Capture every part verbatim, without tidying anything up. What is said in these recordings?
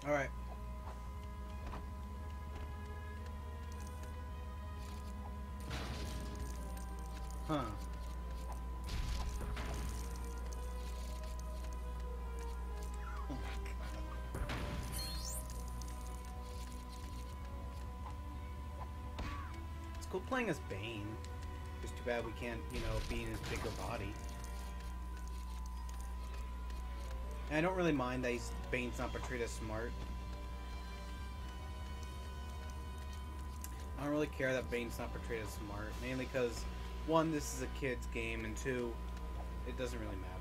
Alright. Huh. Oh my god. It's cool playing as Bane. Just too bad we can't, you know, be in his bigger body. And I don't really mind that he's, Bane's not portrayed as smart. I don't really care that Bane's not portrayed as smart, mainly because, one, this is a kid's game, and two, it doesn't really matter.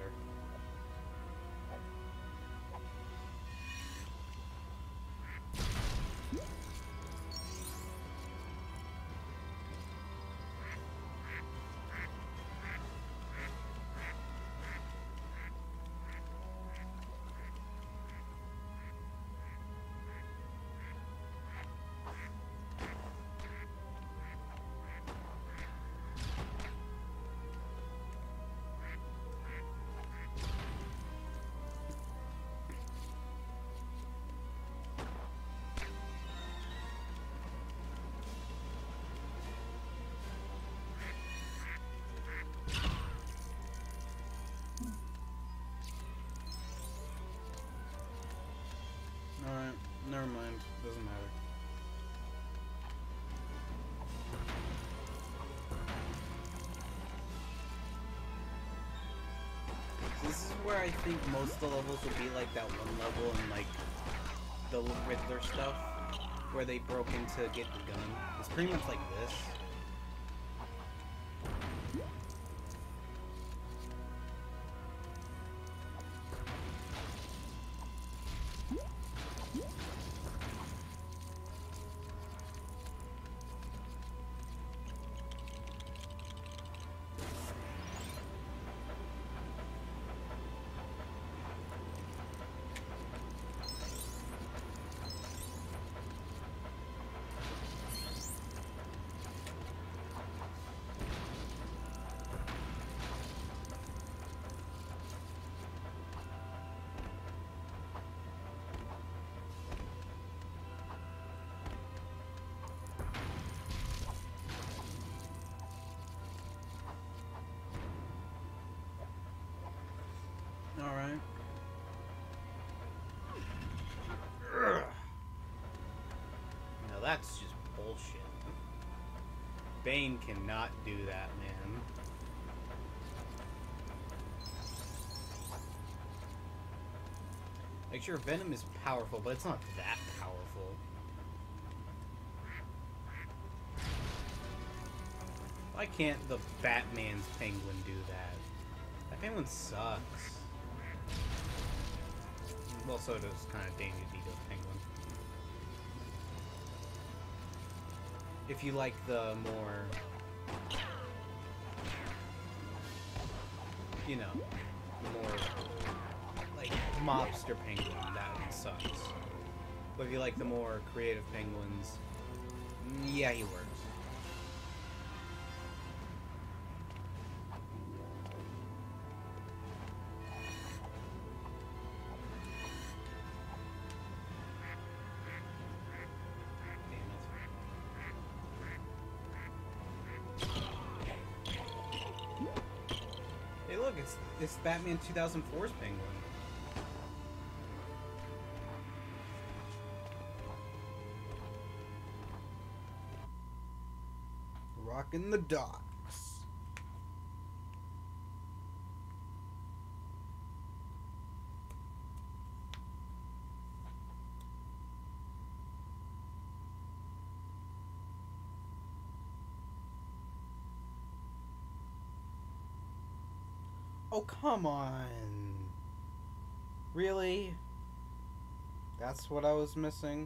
Alright, never mind. Doesn't matter. This is where I think most of the levels would be like that one level in like the Riddler stuff, where they broke in to get the gun. It's pretty much like this. Alright. Now that's just bullshit. Bane cannot do that, man. Like, sure, Venom is powerful, but it's not that powerful. Why can't the Batman's penguin do that? That penguin sucks. Well, so does kind of Danny DeVito's penguin. If you like the more, you know, more like mobster penguin, that sucks. But if you like the more creative penguins, yeah, he works. Look, it's it's Batman two thousand four's penguin. Rockin' the docks. Oh, come on. Really? That's what I was missing?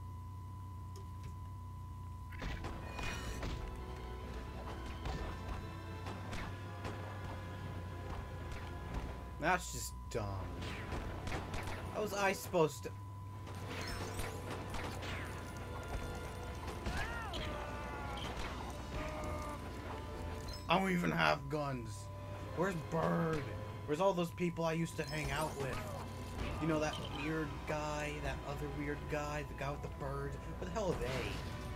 That's just dumb. How was I supposed to... I don't even have guns. Where's Bird? Where's all those people I used to hang out with? You know that weird guy, that other weird guy, the guy with the bird? What the hell are they?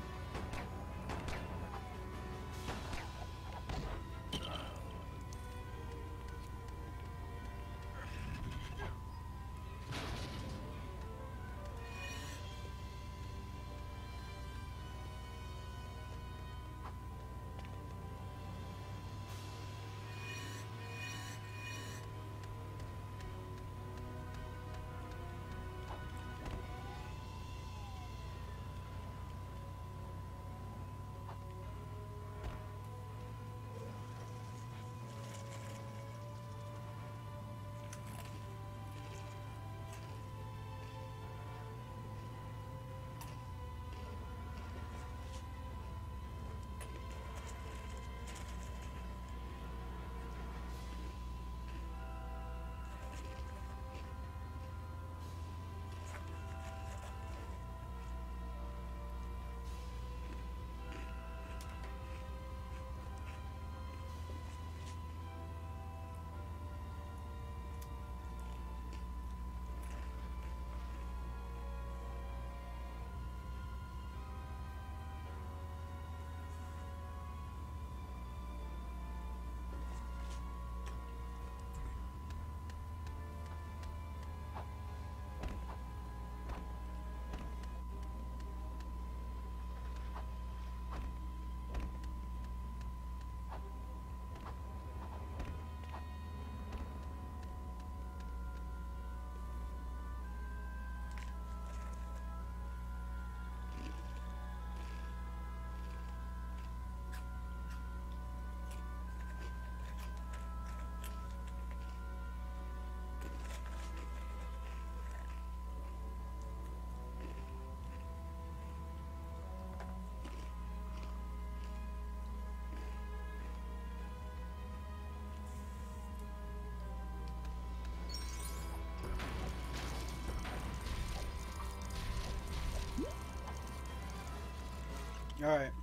Alright.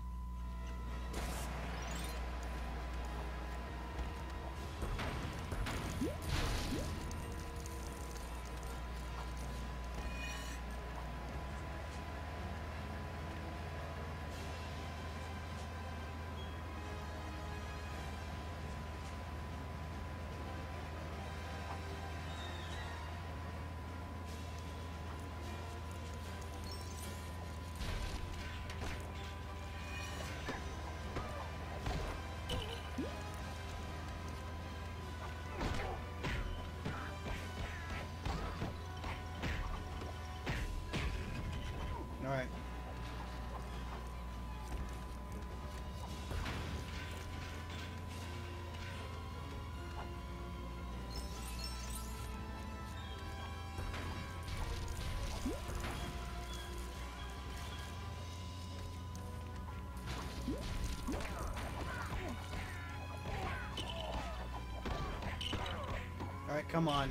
Alright. Alright, come on.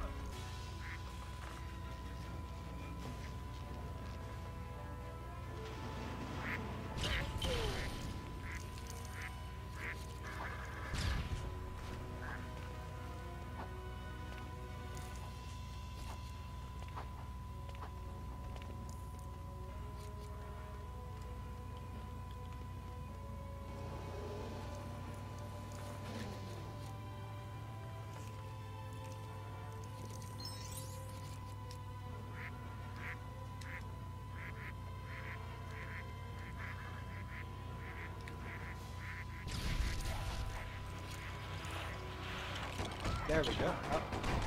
There we go. Oh.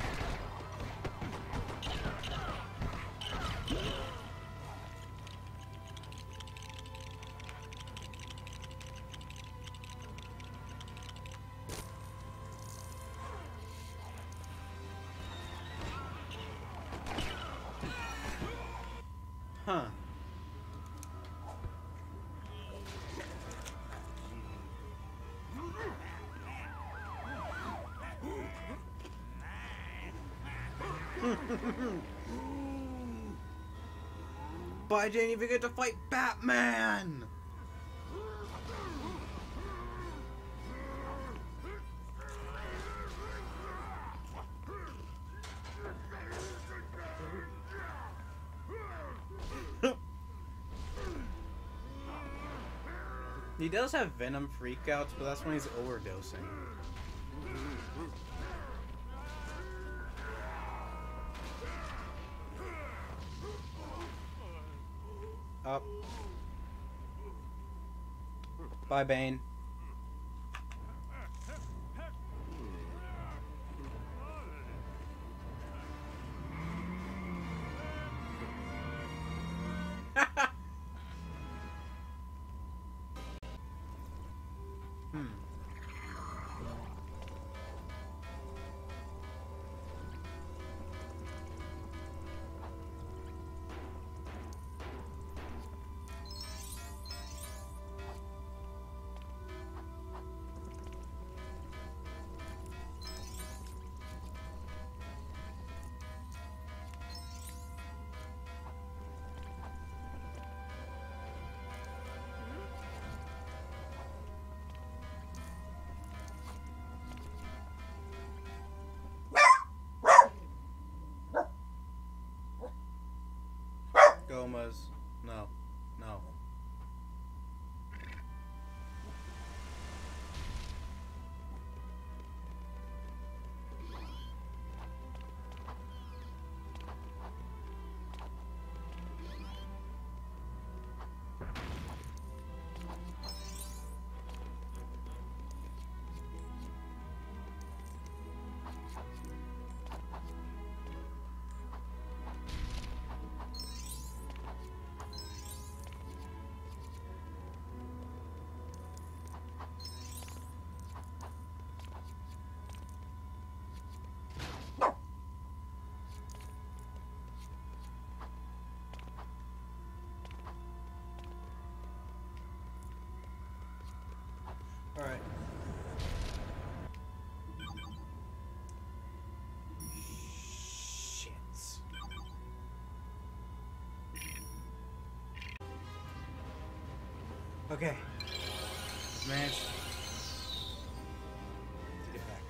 Huh. But I didn't even get to fight Batman! He does have Venom freakouts, but that's when he's overdosing. Up. Bye, Bane. Hmm. Gomas. No. No. Alright. Shit. Okay. Managed to get back.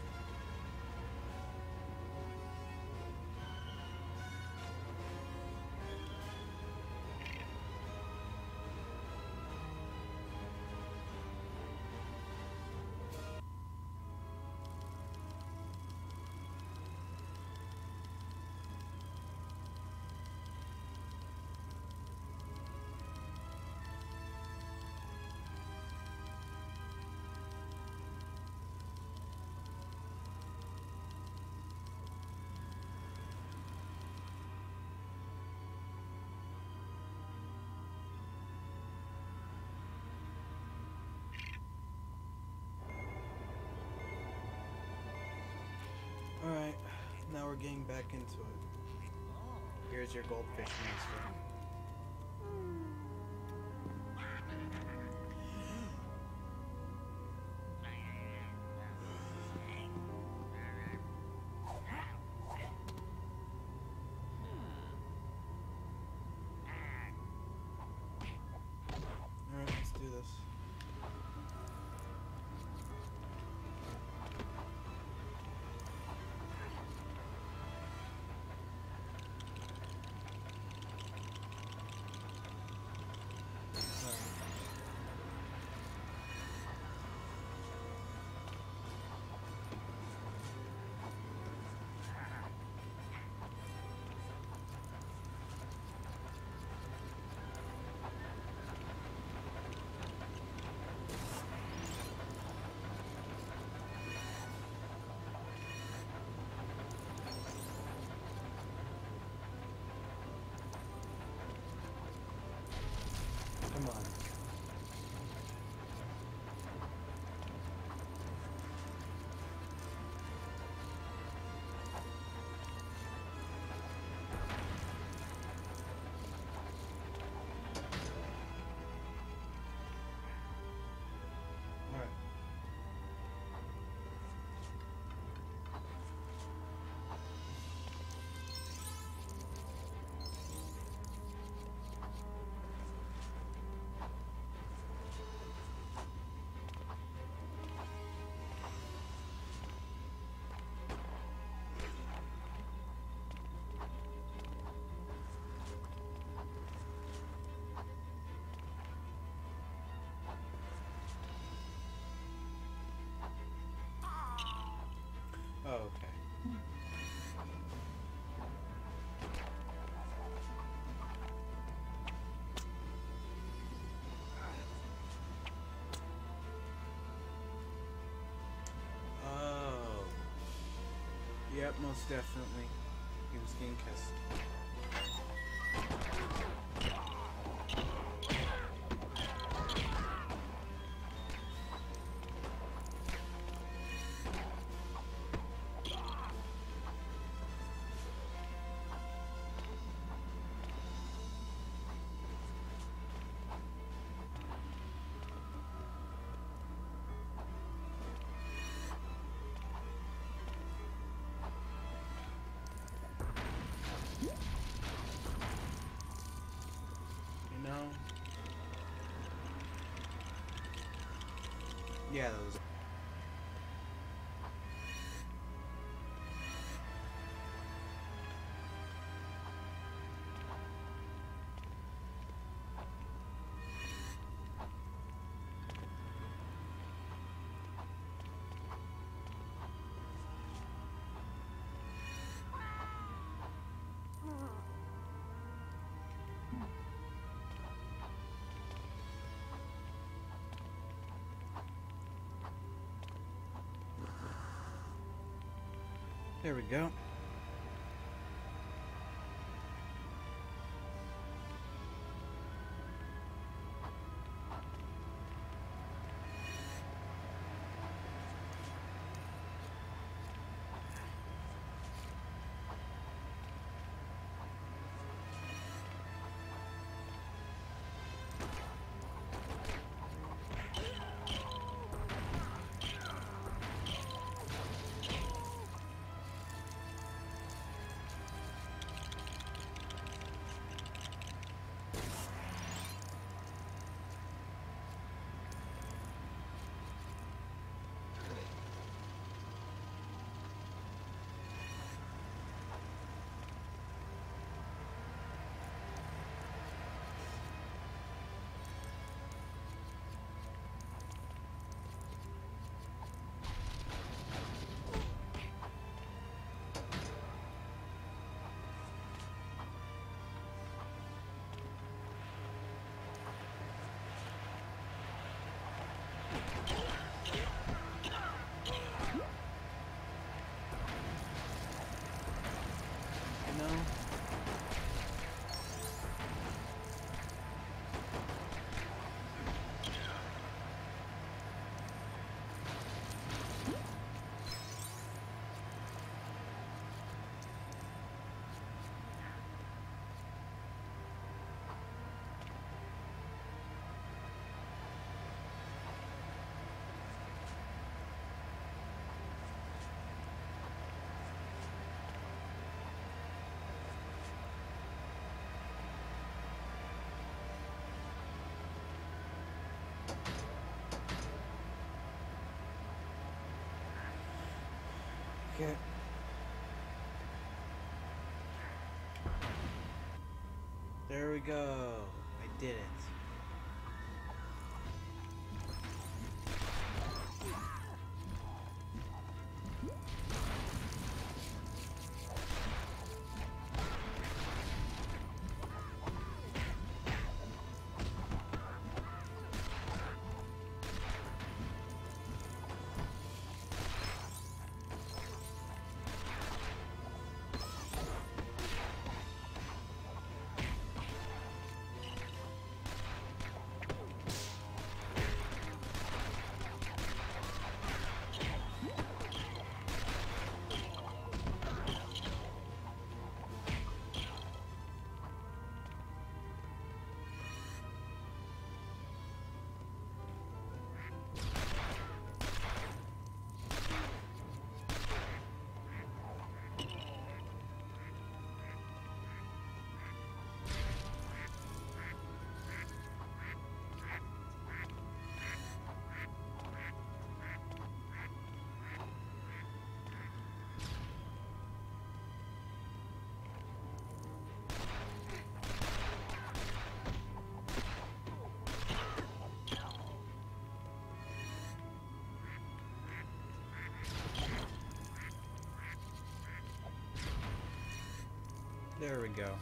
Alright, now we're getting back into it. Here's your goldfish monster. Alright, let's do this. Yep, most definitely. He was getting kissed. No. Yeah, those. There we go. Okay. There we go. I did it. There we go.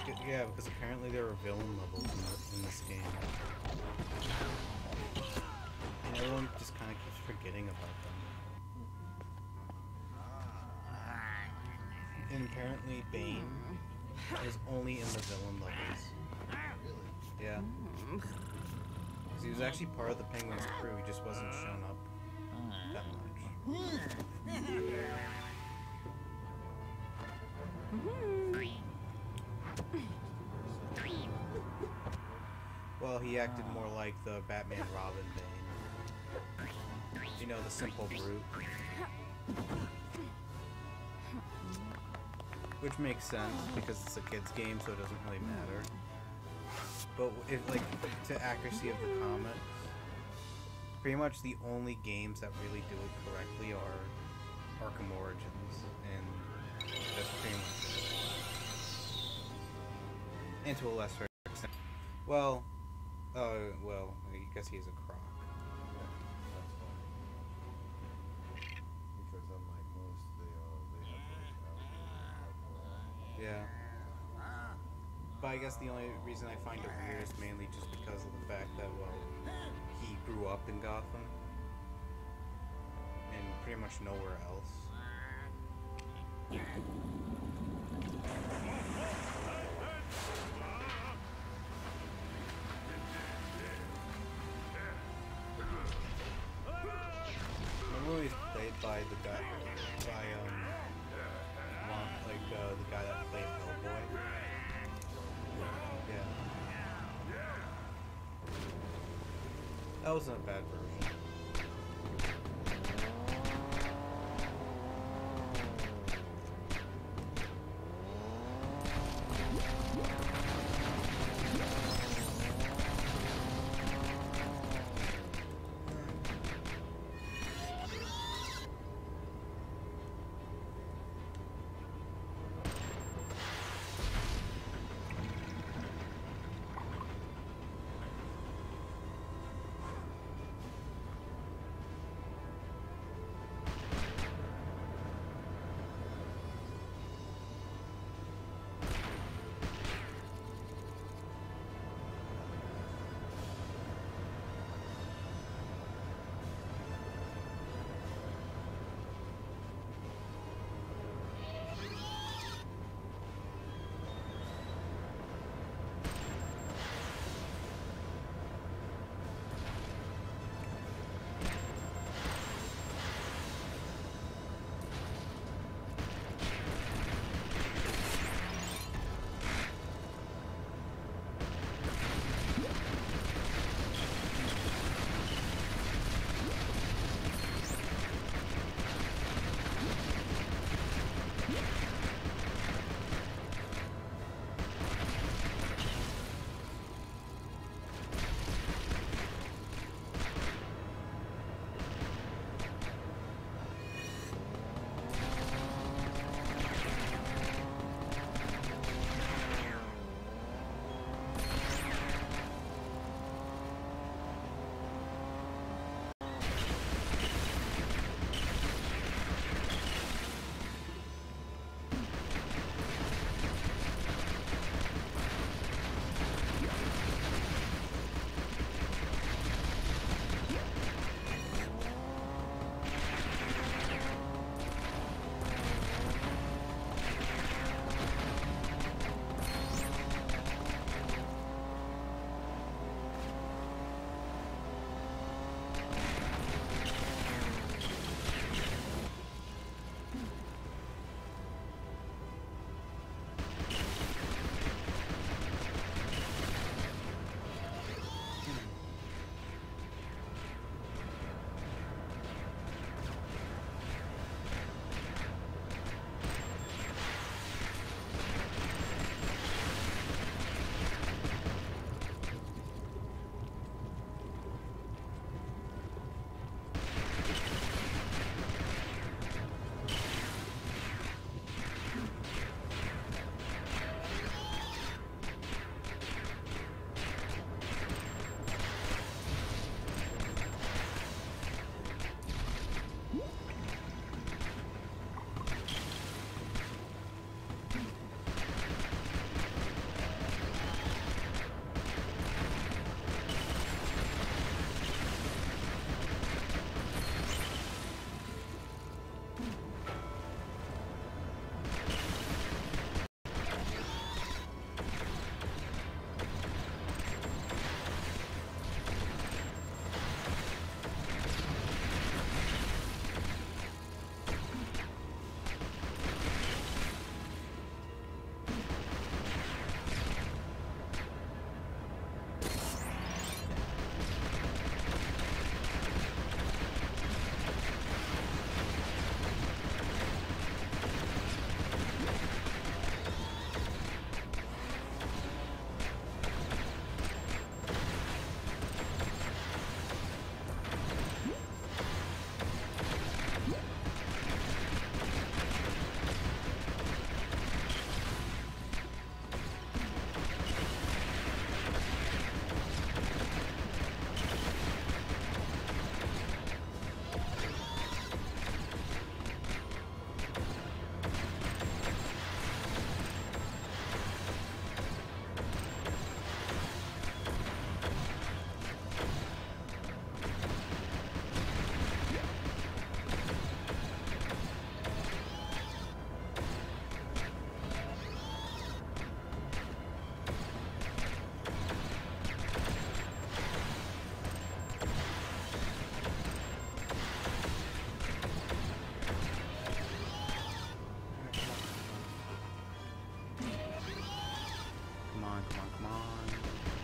Yeah, because apparently there are villain levels in, the, in this game. And everyone just kind of keeps forgetting about them. And apparently Bane is only in the villain levels. Yeah. Because he was actually part of the Penguin's crew, he just wasn't shown up that much. Well, he acted more like the Batman Robin Bane. You know, the simple brute. Which makes sense, because it's a kid's game, so it doesn't really matter. But, if, like, to accuracy of the comics, pretty much the only games that really do it correctly are Arkham Origins, and that's pretty much it. And to a lesser extent. Well, uh, well, I guess he's a croc. Because unlike most, they uh, they have those. Yeah. But I guess the only reason I find it weird is mainly just because of the fact that, well, he grew up in Gotham. And pretty much nowhere else. Remember when he's played by the guy, by, um, Lon, like, uh, the guy that played Hellboy? Yeah. That wasn't a bad version. Come on, come on, come on.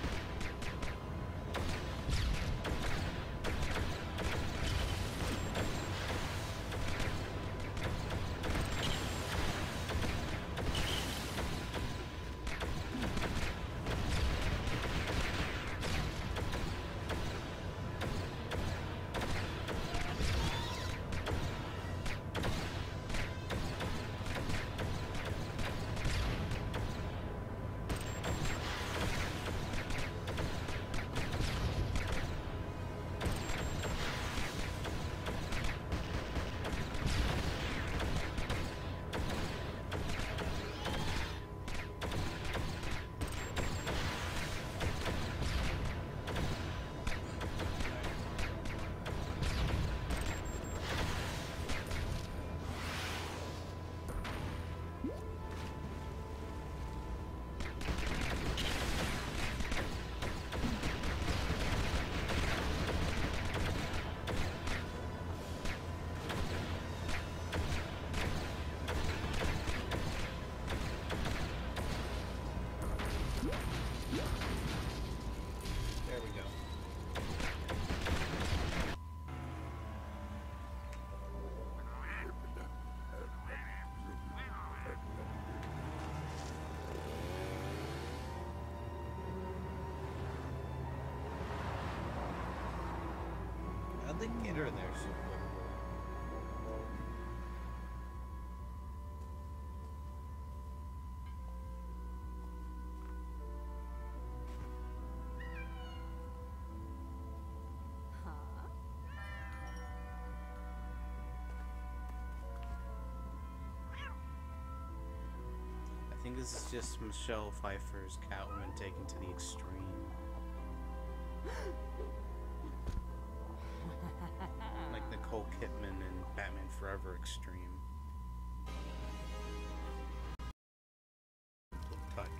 There we go. How'd they get her there so quickly? I think this is just Michelle Pfeiffer's Catwoman taken to the extreme. Like Nicole Kidman in Batman Forever extreme. Touched.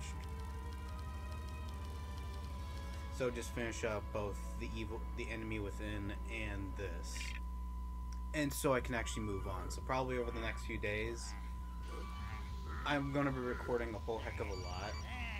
So just finish up both the evil, the enemy within, and this. And so I can actually move on. So probably over the next few days, I'm going to be recording a whole heck of a lot.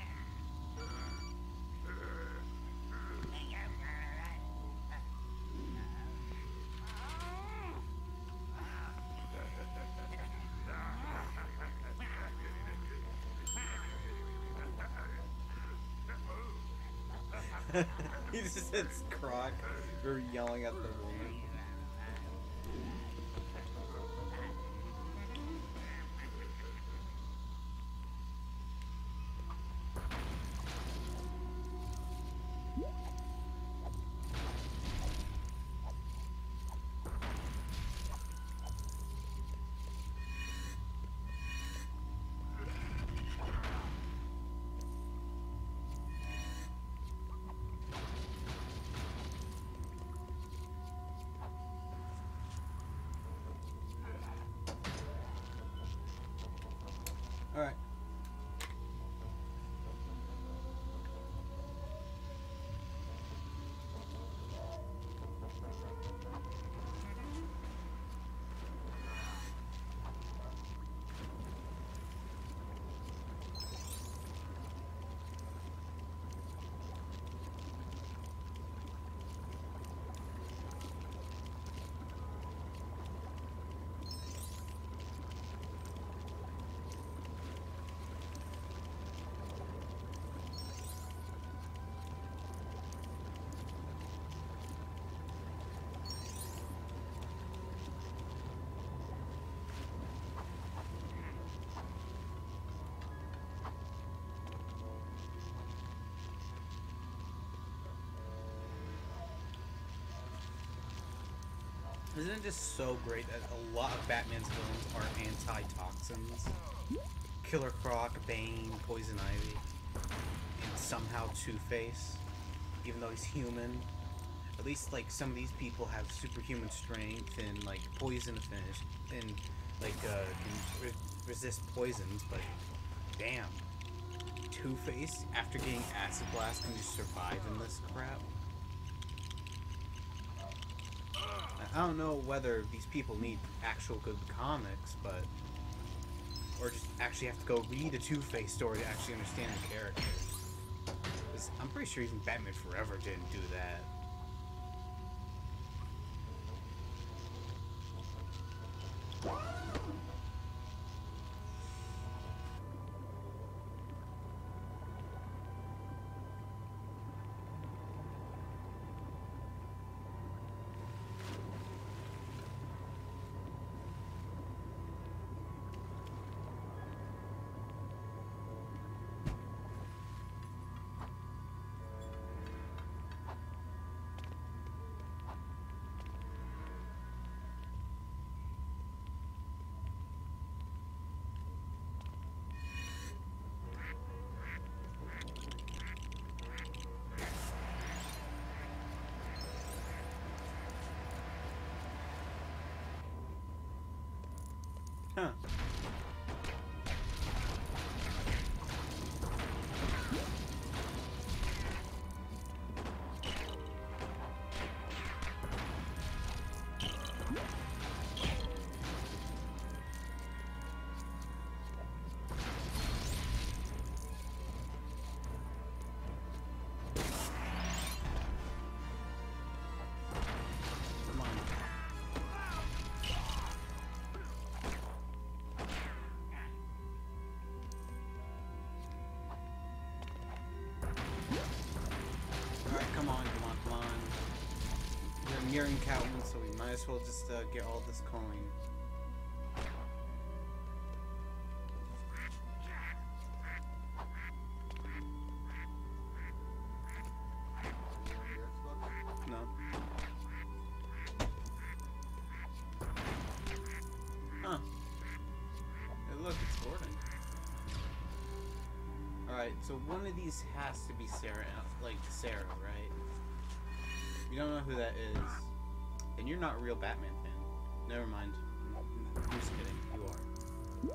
He just hits Croc for yelling at the woman. Alright. Isn't it just so great that a lot of Batman's villains are anti-toxins? Killer Croc, Bane, Poison Ivy, and somehow Two-Face, even though he's human. At least, like, some of these people have superhuman strength and, like, poison finish, and, like, uh, can re resist poisons, but damn. Two-Face, after getting Acid Blast, can just survive in this crap? I don't know whether these people need actual good comics, but... or just actually have to go read a Two-Face story to actually understand the character. pretty sure even Batman Forever didn't do that. Huh. Come on. Alright, come on, come on, come on. We're nearing Catwoman, so we might as well just uh, get all this coin. No. Huh. Hey, look, it's Gordon. Alright, so one of these has to be Sarah, like Sarah, right? You don't know who that is, and you're not a real Batman fan. Never mind. I'm just kidding. You are.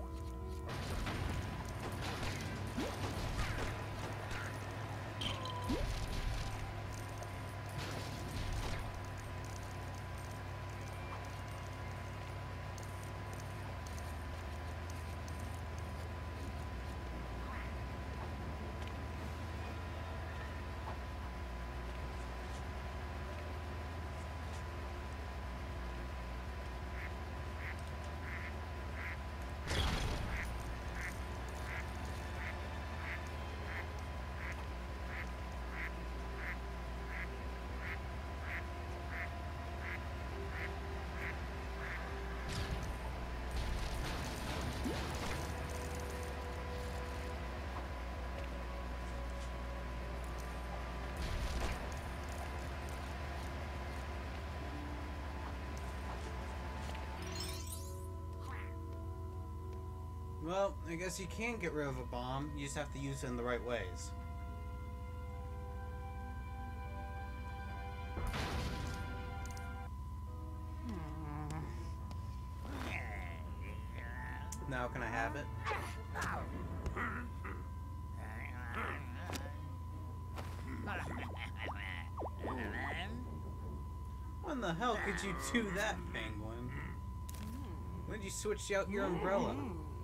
Well, I guess you can get rid of a bomb. You just have to use it in the right ways. Now can I have it? When the hell could you do that, Penguin? When did you switch out your umbrella?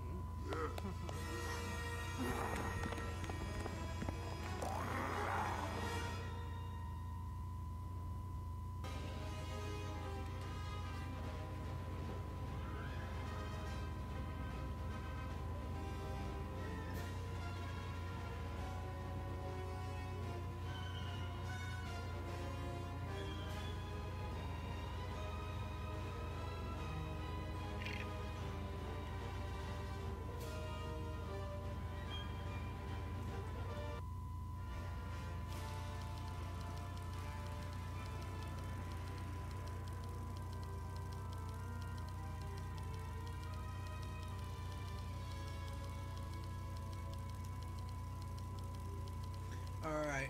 Alright.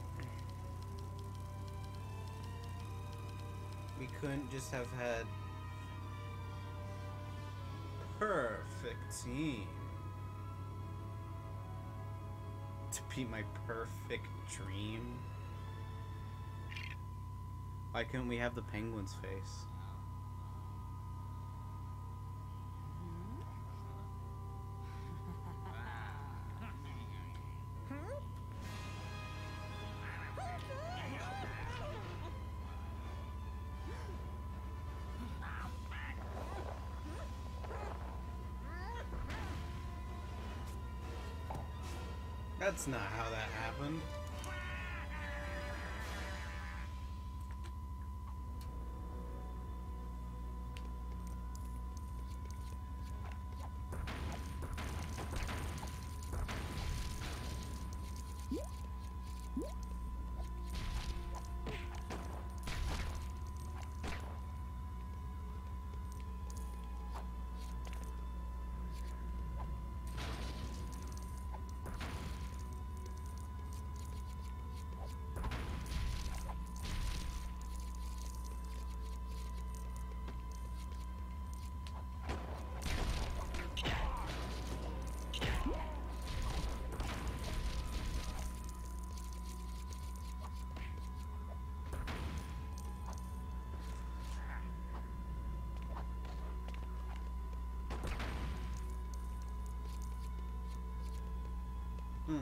We couldn't just have had perfect team to be my perfect dream. Why couldn't we have the Penguin's face? That's not how that happened. Hmm.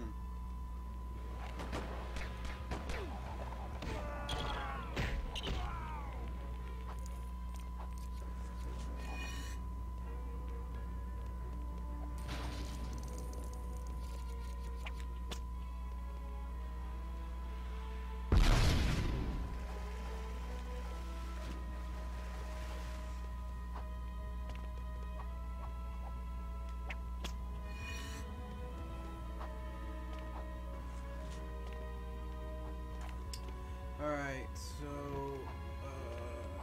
Alright, so... Uh...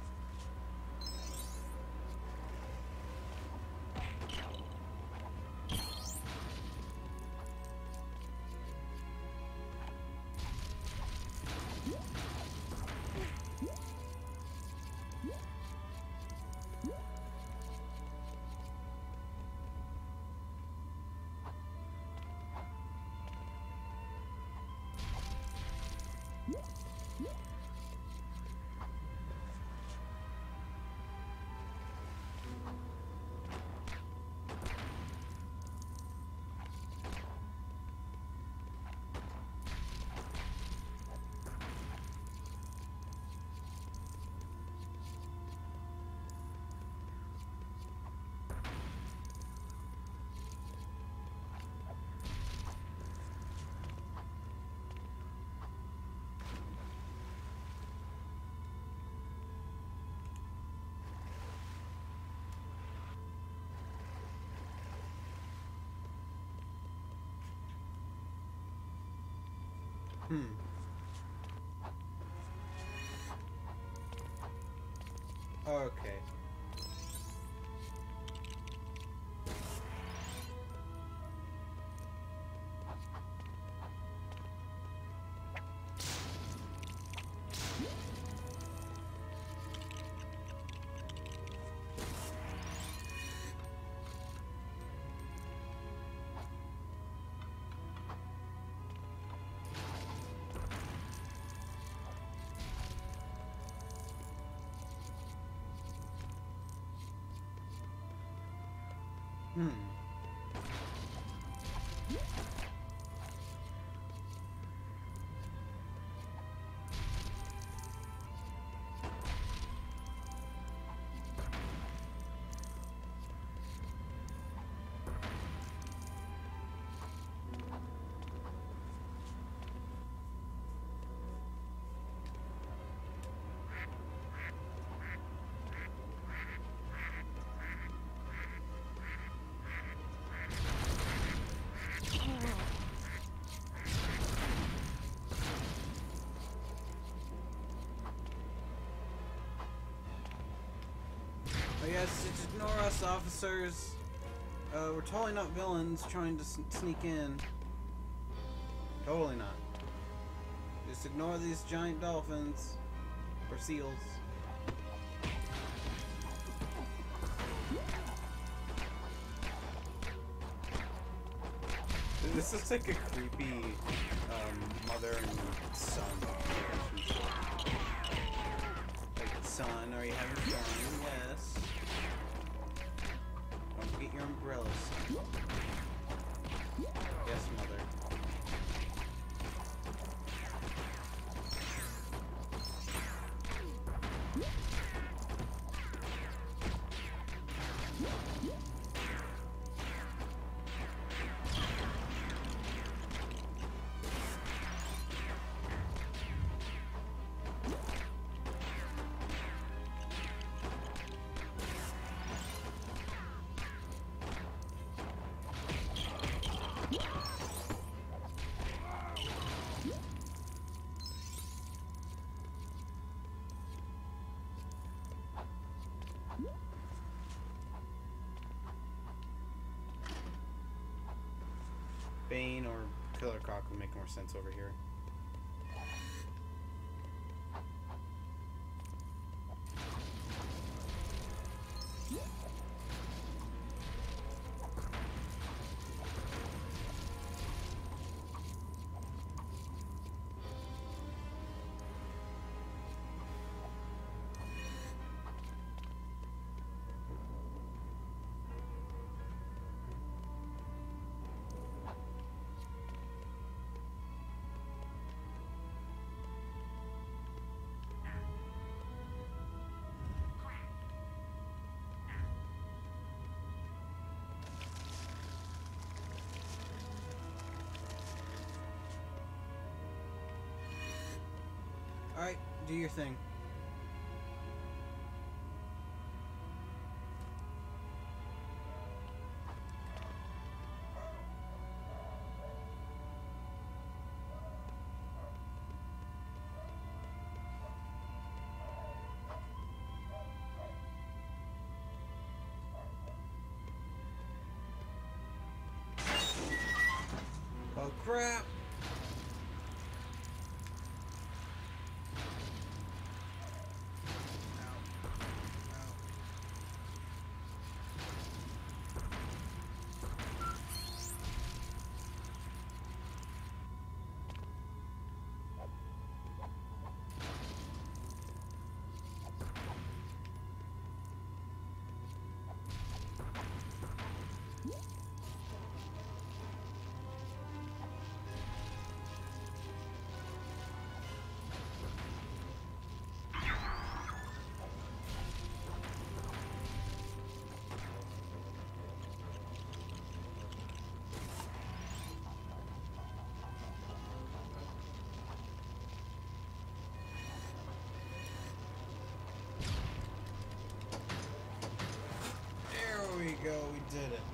Hmm. Okay. Hmm. I guess just ignore us, officers. Uh, we're totally not villains trying to s sneak in. Totally not. Just ignore these giant dolphins. Or seals. This is like a creepy um, mother and son relationship. Like, son, are you having fun? Yes. Don't forget your umbrellas. Yes, mother. Rock would make more sense over here. Alright, do your thing. Oh crap! There we go, we did it.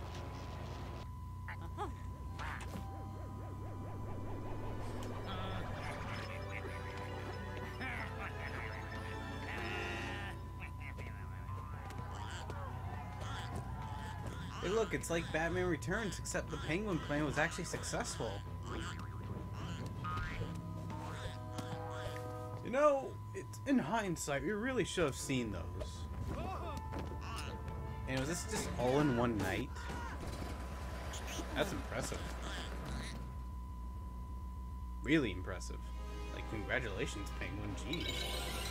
Hey look, it's like Batman Returns, except the Penguin plan was actually successful. You know, it's, in hindsight, we really should have seen those. And was this just all in one night? That's impressive. Really impressive. Like, congratulations, Penguin. Jeez.